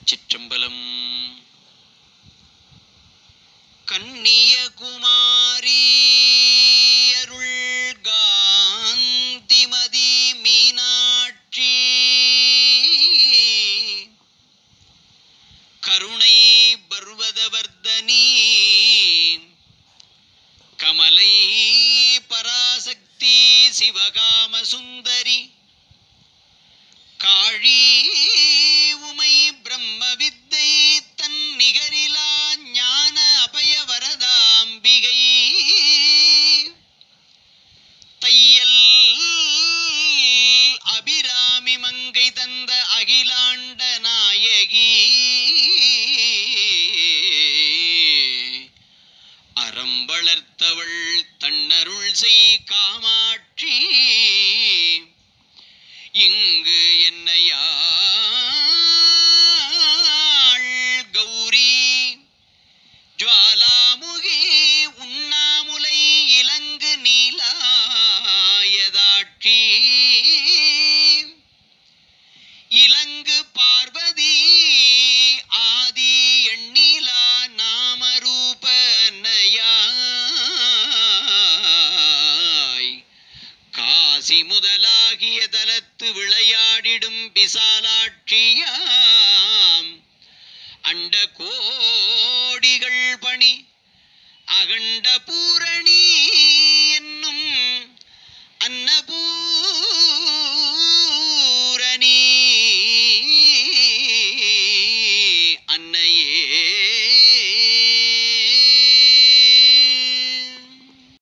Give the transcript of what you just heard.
திருச்சிற்றம்பலம். கன்னியகுமாரி அருள் காந்திமதி மீனாட்சி கருணை பர்வதவர்தனி கமலை பராசக்தி சிவகாம சுந்தரி காழி உமை பிரம்ம வித்தை தன் நிகரிலா ஞான அபய வரதாம்பிகை தையல் அபிராமி மங்கை தந்த அகிலாண்ட நாயகி அறம் வளர்த்தவள் தன்னருள் செய் காமாட்சி இங்கு என்னையாள் கௌரி ஜுவாலாமுகி உண்ணாமுலை இலங்கு நீலாயதாட்சி இலங்கு பார்வதி ஆதி எண்ணிலா நாமரூப அன்னையாய் காசி முதலாகிய தலத்து விளையாடிடும் விசாலாட்சியாம் அண்ட கோடிகள் பணி அகண்ட பூரணி